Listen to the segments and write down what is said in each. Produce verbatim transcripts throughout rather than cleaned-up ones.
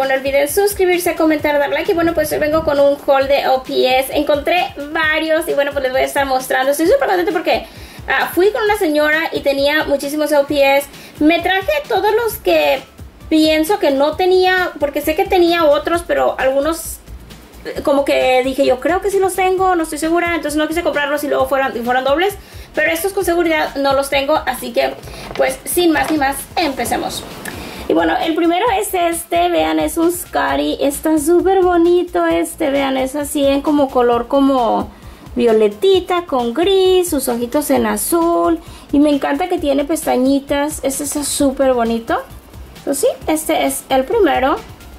no olviden suscribirse, comentar, dar like. Y bueno, pues hoy vengo con un haul de O P S. Encontré varios y bueno, pues les voy a estar mostrando. Estoy súper contenta porque uh, fui con una señora y tenía muchísimos O P S. Me traje todos los que pienso que no tenía, porque sé que tenía otros, pero algunos como que dije yo creo que sí los tengo, no estoy segura, entonces no quise comprarlos y luego fueran, y fueran dobles. Pero estos con seguridad no los tengo, así que pues sin más ni más, empecemos. Y bueno, el primero es este, vean, es un Scotty, está súper bonito este, vean, es así en como color como violetita con gris, sus ojitos en azul. Y me encanta que tiene pestañitas, este está súper bonito. Entonces sí, este es el primero.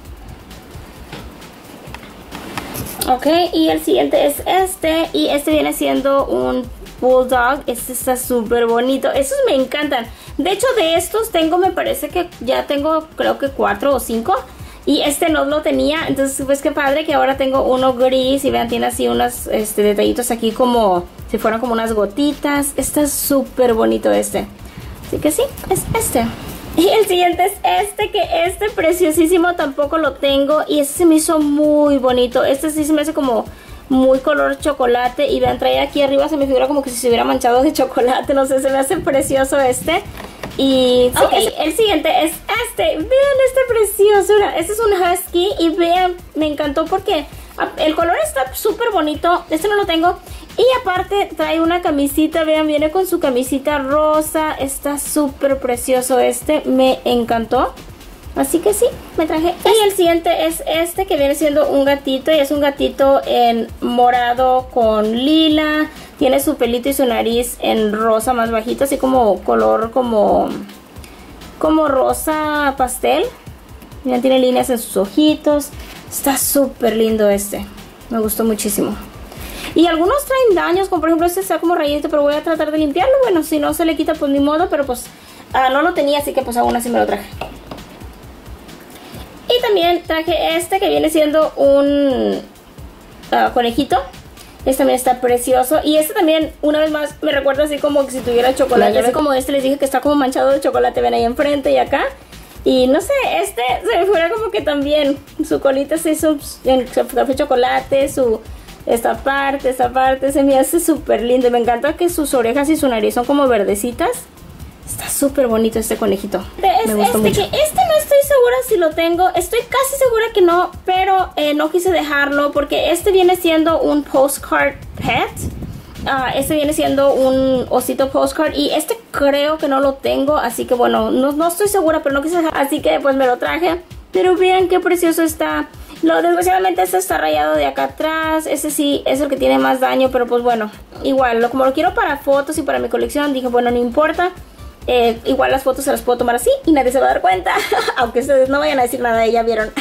Ok, y el siguiente es este, y este viene siendo un Bulldog. Este está súper bonito, esos me encantan. De hecho, de estos tengo, me parece que ya tengo creo que cuatro o cinco. Y este no lo tenía, entonces pues qué padre que ahora tengo uno gris. Y vean, tiene así unos este, detallitos aquí como si fueran como unas gotitas. Está súper bonito este. Así que sí, es este. Y el siguiente es este, que este preciosísimo tampoco lo tengo. Y este se me hizo muy bonito. Este sí se me hace como muy color chocolate. Y vean, trae aquí arriba, se me figura como que si se hubiera manchado de chocolate. No sé, se me hace precioso este. Y sí, okay, el siguiente es este. Vean esta preciosura. Este es un husky y vean, me encantó porque el color está súper bonito. Este no lo tengo. Y aparte trae una camisita, vean, viene con su camisita rosa. Está súper precioso este, me encantó. Así que sí, me traje este. Y el siguiente es este, que viene siendo un gatito. Y es un gatito en morado con lila. Tiene su pelito y su nariz en rosa más bajito, así como color como, como rosa pastel. Miren, tiene líneas en sus ojitos. Está súper lindo este, me gustó muchísimo. Y algunos traen daños, como por ejemplo este está como rayito, pero voy a tratar de limpiarlo. Bueno, si no se le quita pues ni modo, pero pues uh, no lo tenía, así que pues aún así me lo traje. Y también traje este, que viene siendo un uh, conejito. Este también está precioso. Y este también, una vez más, me recuerda así como que si tuviera chocolate. Así como este, les dije que está como manchado de chocolate. Ven ahí enfrente y acá. Y no sé, este se me fuera como que también su colita se hizo en café chocolate. Su esta parte, esta parte se me hace súper lindo. Y me encanta que sus orejas y su nariz son como verdecitas. Está súper bonito este conejito. Es me gustó este, mucho. Que este no estoy segura si lo tengo. Estoy casi segura que no, pero eh, no quise dejarlo porque este viene siendo un postcard pet. Uh, este viene siendo un osito postcard y este creo que no lo tengo. Así que bueno, no, no estoy segura, pero no quise dejar. Así que pues me lo traje. Pero vean qué precioso está. Lo, desgraciadamente este está rayado de acá atrás. Ese sí es el que tiene más daño, pero pues bueno, igual, lo, como lo quiero para fotos y para mi colección, dije bueno, no importa. Eh, igual las fotos se las puedo tomar así y nadie se va a dar cuenta. Aunque ustedes no vayan a decir nada, ya vieron.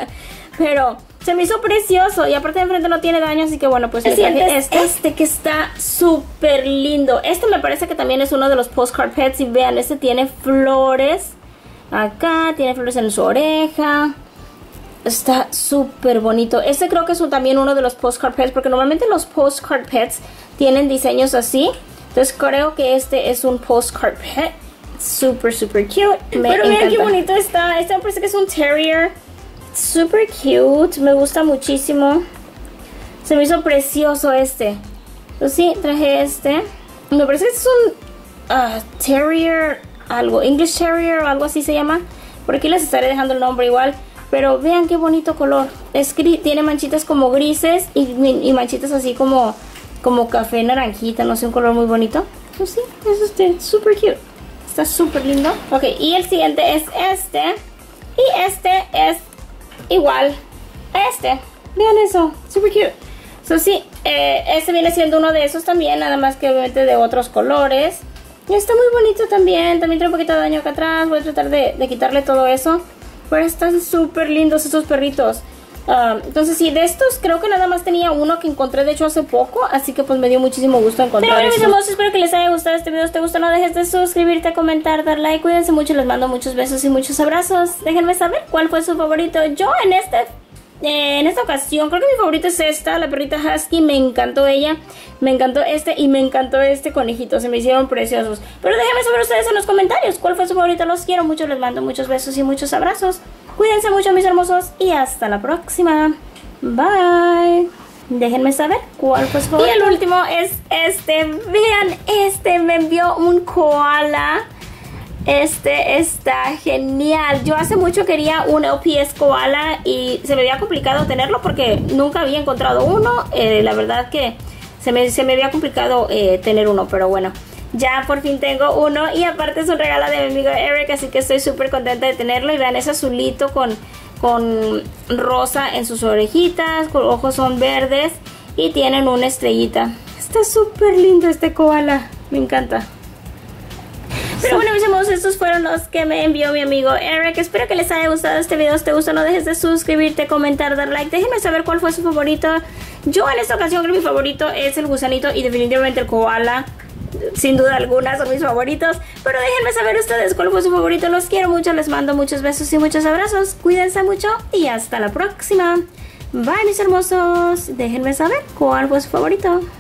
Pero se me hizo precioso. Y aparte de enfrente no tiene daño, así que bueno, pues el siguiente es este, este que está súper lindo. Este me parece que también es uno de los postcard pets. Y vean, este tiene flores acá, tiene flores en su oreja. Está súper bonito. Este creo que es un, también uno de los postcard pets, porque normalmente los postcard pets tienen diseños así. Entonces creo que este es un postcard pet. Super, super cute. Me Pero vean qué bonito está. Este me parece que es un terrier. Super cute. Me gusta muchísimo. Se me hizo precioso este. Pues sí, traje este. Me parece que es un uh, terrier, algo. English terrier o algo así se llama. Por aquí les estaré dejando el nombre igual. Pero vean qué bonito color. Es gris, tiene manchitas como grises y, y manchitas así como... como café naranjita, no sé, un color muy bonito. Pues sí, es este, súper cute. Está súper lindo. Ok, y el siguiente es este. Y este es igual a este. Vean eso, súper cute. So sí, eh, este viene siendo uno de esos también, nada más que obviamente de otros colores. Y está muy bonito también. También tiene un poquito de daño acá atrás. Voy a tratar de, de quitarle todo eso. Pero están súper lindos estos perritos. Uh, entonces sí, de estos creo que nada más tenía uno que encontré de hecho hace poco. Así que pues me dio muchísimo gusto encontrar. Pero bueno, mis hermosos, espero que les haya gustado este video. Si te gusta, no dejes de suscribirte, comentar, dar like. Cuídense mucho, les mando muchos besos y muchos abrazos. Déjenme saber cuál fue su favorito. Yo en este eh, en esta ocasión creo que mi favorito es esta, la perrita husky. Me encantó ella, me encantó este y me encantó este conejito. Se me hicieron preciosos. Pero déjenme saber ustedes en los comentarios cuál fue su favorito. Los quiero mucho, les mando muchos besos y muchos abrazos. Cuídense mucho, mis hermosos, y hasta la próxima. Bye. Déjenme saber cuál fue su favorito. Y el último es este. Vean, este me envió un koala. Este está genial. Yo hace mucho quería un L P S koala y se me había complicado tenerlo porque nunca había encontrado uno. Eh, la verdad que se me, se me había complicado eh, tener uno, pero bueno. Ya por fin tengo uno y aparte es un regalo de mi amigo Eric, así que estoy súper contenta de tenerlo. Y vean ese azulito con... con rosa en sus orejitas, con ojos son verdes y tienen una estrellita. Está súper lindo este koala, me encanta. Pero bueno, mis amigos, estos fueron los que me envió mi amigo Eric. Espero que les haya gustado este video. Si te gustó, no dejes de suscribirte, comentar, dar like. Déjenme saber cuál fue su favorito. Yo en esta ocasión creo que mi favorito es el gusanito y definitivamente el koala. Sin duda alguna son mis favoritos. Pero déjenme saber ustedes cuál fue su favorito. Los quiero mucho, les mando muchos besos y muchos abrazos. Cuídense mucho y hasta la próxima. Bye, mis hermosos. Déjenme saber cuál fue su favorito.